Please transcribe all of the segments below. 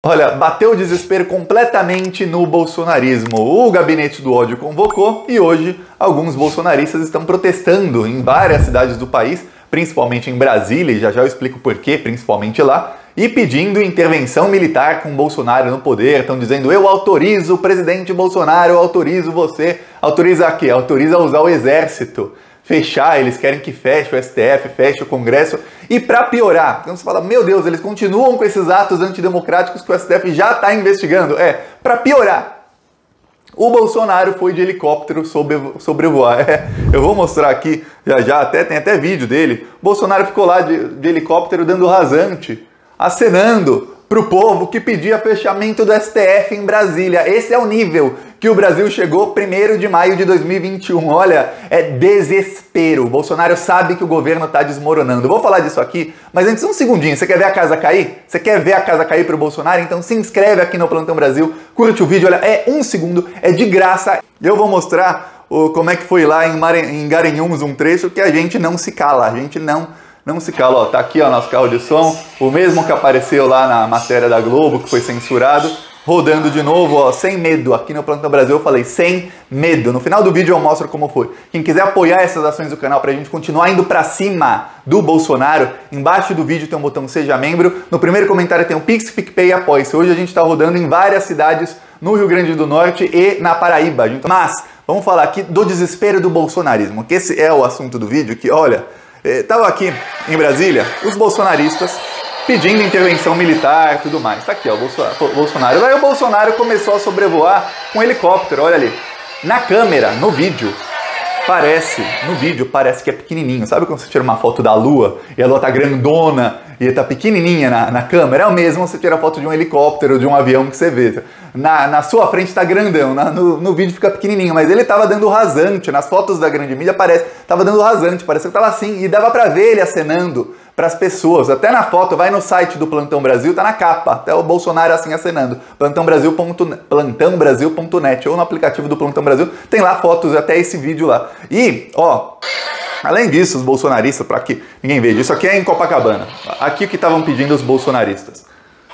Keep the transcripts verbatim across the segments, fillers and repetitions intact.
Olha, bateu o desespero completamente no bolsonarismo. O Gabinete do Ódio convocou e hoje alguns bolsonaristas estão protestando em várias cidades do país, principalmente em Brasília, e já já eu explico por quê, principalmente lá, e pedindo intervenção militar com Bolsonaro no poder. Estão dizendo: eu autorizo o presidente Bolsonaro, eu autorizo você. Autoriza a quê? Autoriza a usar o exército. Fechar, eles querem que feche o S T F, feche o Congresso. E para piorar, então você fala: meu Deus, eles continuam com esses atos antidemocráticos que o S T F já está investigando. É, para piorar, o Bolsonaro foi de helicóptero sobre, sobrevoar. É, eu vou mostrar aqui já já, até, tem até vídeo dele. O Bolsonaro ficou lá de, de helicóptero dando rasante, acenando para o povo que pedia fechamento do S T F em Brasília. Esse é o nível que o Brasil chegou primeiro de maio de dois mil e vinte e um. Olha, é desespero. O Bolsonaro sabe que o governo está desmoronando. Eu vou falar disso aqui, mas antes um segundinho. Você quer ver a casa cair? Você quer ver a casa cair para o Bolsonaro? Então se inscreve aqui no Plantão Brasil, curte o vídeo. Olha, é um segundo, é de graça. Eu vou mostrar o, como é que foi lá em, Mare... em Garanhuns, um trecho que a gente não se cala, a gente não... Não se cala, ó, tá aqui ó, nosso carro de som, o mesmo que apareceu lá na matéria da Globo, que foi censurado, rodando de novo, ó, sem medo. Aqui no Plantão Brasil eu falei, sem medo. No final do vídeo eu mostro como foi. Quem quiser apoiar essas ações do canal pra gente continuar indo pra cima do Bolsonaro, embaixo do vídeo tem um botão Seja Membro, no primeiro comentário tem um Pix, PicPay e Apoie-se. Hoje a gente tá rodando em várias cidades no Rio Grande do Norte e na Paraíba. Mas, vamos falar aqui do desespero do bolsonarismo, que esse é o assunto do vídeo, que olha... Estava aqui em Brasília, os bolsonaristas pedindo intervenção militar e tudo mais. Tá aqui, ó, o Bolsonaro. Aí o Bolsonaro começou a sobrevoar com um helicóptero, olha ali. Na câmera, no vídeo, parece, no vídeo parece que é pequenininho. Sabe quando você tira uma foto da lua e a lua tá grandona e tá pequenininha na, na câmera? É o mesmo você tira a foto de um helicóptero, de um avião que você vê. Na, na sua frente tá grandão, na, no, no vídeo fica pequenininho, mas ele tava dando rasante, nas fotos da grande mídia parece, tava dando rasante, parece que tava assim, e dava pra ver ele acenando pras pessoas, até na foto, vai no site do Plantão Brasil, tá na capa, até o Bolsonaro assim acenando, plantão brasil ponto net, ou no aplicativo do Plantão Brasil, tem lá fotos, até esse vídeo lá. E, ó... Além disso, os bolsonaristas, para que ninguém veja, isso aqui é em Copacabana. Aqui o que estavam pedindo os bolsonaristas: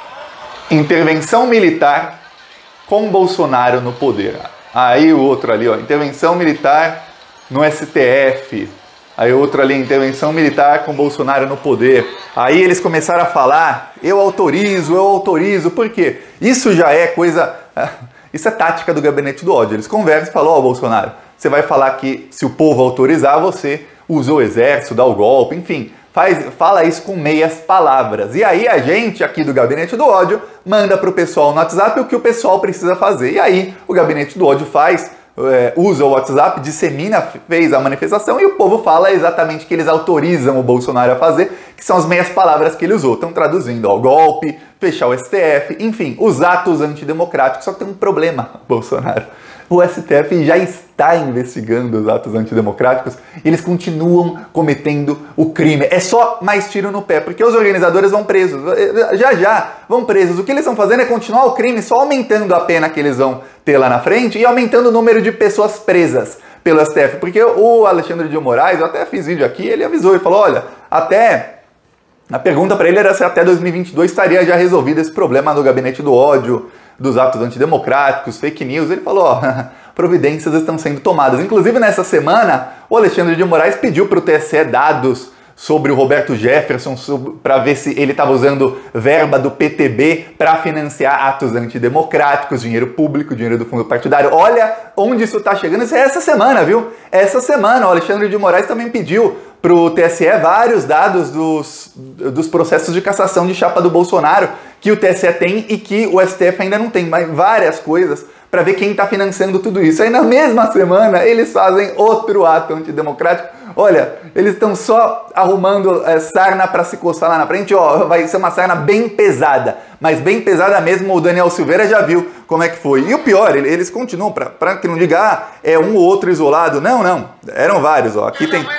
intervenção militar com Bolsonaro no poder. Aí o outro ali, ó, intervenção militar no S T F. Aí o outro ali, intervenção militar com Bolsonaro no poder. Aí eles começaram a falar: eu autorizo, eu autorizo. Por quê? Isso já é coisa... Isso é tática do Gabinete do Ódio. Eles conversam e falam: ó, oh, Bolsonaro, você vai falar que se o povo autorizar, você usa o exército, dá o golpe, enfim, faz, fala isso com meias palavras. E aí a gente aqui do Gabinete do Ódio manda pro pessoal no WhatsApp o que o pessoal precisa fazer. E aí o Gabinete do Ódio faz, é, usa o WhatsApp, dissemina, fez a manifestação e o povo fala exatamente que eles autorizam o Bolsonaro a fazer, que são as meias palavras que ele usou. Estão traduzindo, ó, golpe, fechar o S T F, enfim, os atos antidemocráticos. Só que tem um problema, Bolsonaro. O S T F já está investigando os atos antidemocráticos e eles continuam cometendo o crime. É só mais tiro no pé, porque os organizadores vão presos. Já já vão presos. O que eles estão fazendo é continuar o crime, só aumentando a pena que eles vão ter lá na frente e aumentando o número de pessoas presas pelo S T F. Porque o Alexandre de Moraes, eu até fiz vídeo aqui, ele avisou e falou: olha, até... A pergunta para ele era se até dois mil e vinte e dois estaria já resolvido esse problema do Gabinete do Ódio, dos atos antidemocráticos, fake news. Ele falou: ó, providências estão sendo tomadas. Inclusive, nessa semana, o Alexandre de Moraes pediu para o T S E dados sobre o Roberto Jefferson, para ver se ele estava usando verba do P T B para financiar atos antidemocráticos, dinheiro público, dinheiro do fundo partidário. Olha onde isso está chegando. Isso é essa semana, viu? Essa semana, o Alexandre de Moraes também pediu para o T S E vários dados dos, dos processos de cassação de chapa do Bolsonaro que o T S E tem e que o S T F ainda não tem, mas várias coisas para ver quem está financiando tudo isso. Aí na mesma semana eles fazem outro ato antidemocrático. Olha, eles estão só arrumando é, sarna para se coçar lá na frente. Ó, vai ser uma sarna bem pesada, mas bem pesada mesmo. O Daniel Silveira já viu como é que foi. E o pior, eles continuam, para que não diga, ah, é um ou outro isolado. Não, não, eram vários. Ó. Aqui tem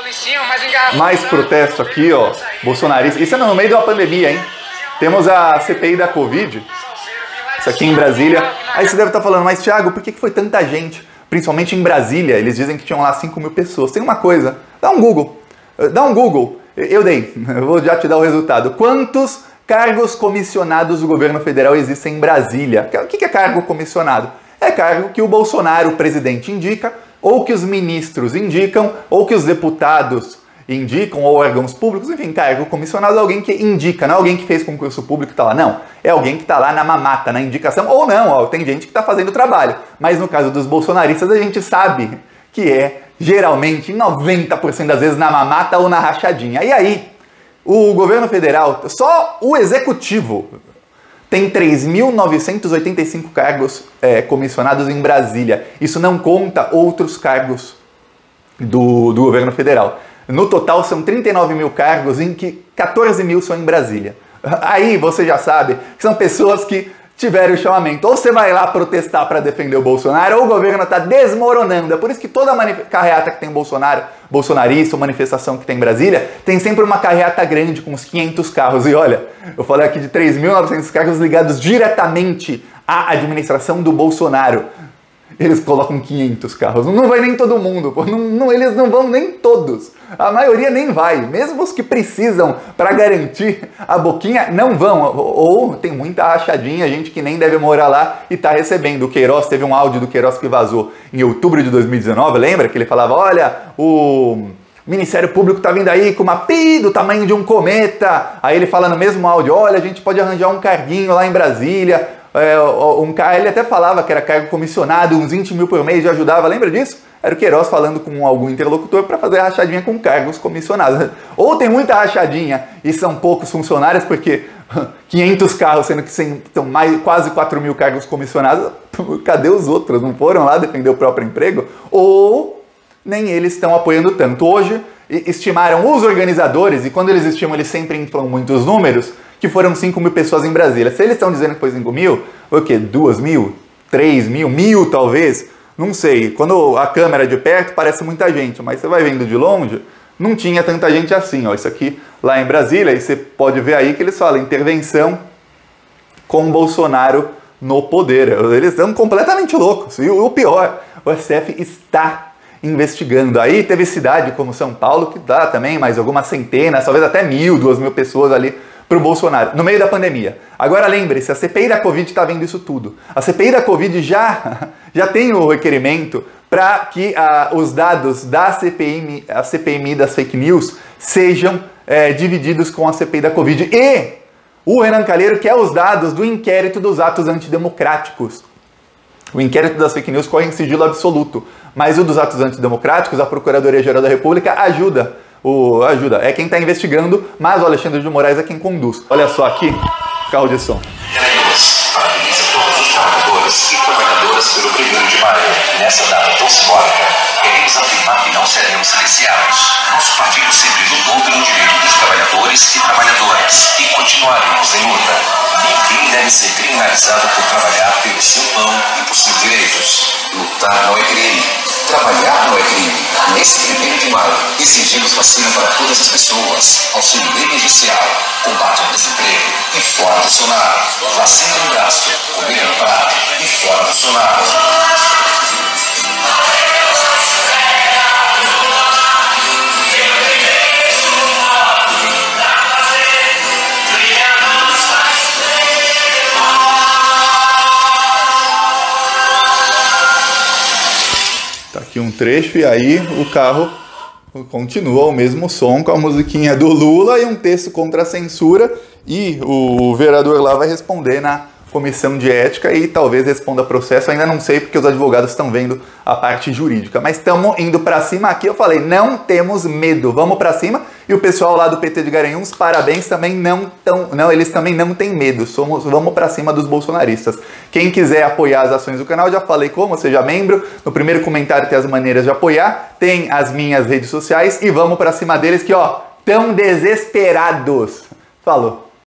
mais protesto aqui, ó, bolsonarista. Isso é no meio de uma pandemia, hein? Temos a C P I da Covid, isso aqui em Brasília. Aí você deve estar falando: mas Thiago, por que foi tanta gente? Principalmente em Brasília, eles dizem que tinham lá cinco mil pessoas. Tem uma coisa, dá um Google, dá um Google, eu dei, eu vou já te dar o resultado. Quantos Cargos comissionados do governo federal existem em Brasília. O que é cargo comissionado? É cargo que o Bolsonaro, o presidente, indica, ou que os ministros indicam, ou que os deputados indicam, ou órgãos públicos, enfim, cargo comissionado é alguém que indica, não é alguém que fez concurso público e está lá, não. É alguém que está lá na mamata, na indicação, ou não, ó, tem gente que está fazendo o trabalho. Mas no caso dos bolsonaristas, a gente sabe que é, geralmente, em noventa por cento das vezes, na mamata ou na rachadinha. E aí, o governo federal, só o executivo, tem três mil novecentos e oitenta e cinco cargos é, comissionados em Brasília. Isso não conta outros cargos do, do governo federal. No total são trinta e nove mil cargos, em que quatorze mil são em Brasília. Aí você já sabe que são pessoas que tiveram o chamamento. Ou você vai lá protestar para defender o Bolsonaro, ou o governo está desmoronando. É por isso que toda carreata que tem Bolsonaro, bolsonarista, ou manifestação que tem em Brasília, tem sempre uma carreata grande com uns quinhentos carros. E olha, eu falei aqui de três mil e novecentos carros ligados diretamente à administração do Bolsonaro. Eles colocam quinhentos carros. Não vai nem todo mundo, pô. Não, não, eles não vão nem todos. A maioria nem vai. Mesmo os que precisam para garantir a boquinha, não vão. Ou, ou tem muita rachadinha, gente que nem deve morar lá e tá recebendo. O Queiroz, teve um áudio do Queiroz que vazou em outubro de dois mil e dezenove, lembra? Que ele falava, olha, o Ministério Público tá vindo aí com uma pi do tamanho de um cometa. Aí ele fala no mesmo áudio, olha, a gente pode arranjar um carguinho lá em Brasília. É, um cara, ele até falava que era cargo comissionado, uns vinte mil por mês já ajudava, lembra disso? Era o Queiroz falando com algum interlocutor para fazer a rachadinha com cargos comissionados. Ou tem muita rachadinha e são poucos funcionários, porque quinhentos carros, sendo que são mais, quase quatro mil cargos comissionados, cadê os outros? Não foram lá defender o próprio emprego? Ou nem eles estão apoiando tanto. Hoje, estimaram os organizadores, e quando eles estimam, eles sempre inflam muitos números, que foram cinco mil pessoas em Brasília. Se eles estão dizendo que foi cinco mil, foi o quê? duas mil? três mil? mil talvez? Não sei. Quando a câmera é de perto parece muita gente, mas você vai vendo de longe, não tinha tanta gente assim. Ó. Isso aqui lá em Brasília, e você pode ver aí que eles falam intervenção com Bolsonaro no poder. Eles estão completamente loucos. E o pior, o S T F está investigando. Aí teve cidade como São Paulo, que dá também mais algumas centenas, talvez até mil, duas mil pessoas ali para o Bolsonaro, no meio da pandemia. Agora lembre-se, a C P I da Covid está vendo isso tudo. A C P I da Covid já, já tem o requerimento para que ah, os dados da C P I, a C P M I das fake news sejam é, divididos com a C P I da Covid. E o Renan Calheiros quer os dados do inquérito dos atos antidemocráticos. O inquérito das fake news corre em sigilo absoluto, mas o dos atos antidemocráticos, a Procuradoria-Geral da República ajuda. O, ajuda, é quem está investigando, mas o Alexandre de Moraes é quem conduz. Olha só aqui, carro de som. Parabéns a todos os trabalhadores e trabalhadoras pelo primeiro de maio. Nessa data tão simbólica, queremos afirmar que não seremos silenciados. Nosso partido sempre lutou pelo direito dos trabalhadores e trabalhadoras e continuaremos em luta. Ninguém deve ser criminalizado por trabalhar pelo seu pão e por seus direitos. Lutar não é crime. Trabalhar não é crime. Nesse primeiro de maio, exigimos vacina para todas as pessoas, auxílio emergencial, combate ao desemprego e fora Bolsonaro. Vacina no braço, comida no prato e fora Bolsonaro. Tá aqui um trecho e aí o carro continua o mesmo som com a musiquinha do Lula e um texto contra a censura, e o vereador lá vai responder na comissão de ética e talvez responda processo, ainda não sei porque os advogados estão vendo a parte jurídica, mas estamos indo para cima. Aqui eu falei, não temos medo, vamos para cima. E o pessoal lá do P T de Garanhuns, parabéns, também não tão, não, eles também não têm medo, somos, vamos para cima dos bolsonaristas. Quem quiser apoiar as ações do canal, já falei como, seja membro, no primeiro comentário tem as maneiras de apoiar, tem as minhas redes sociais e vamos para cima deles que, ó, tão desesperados. Falou.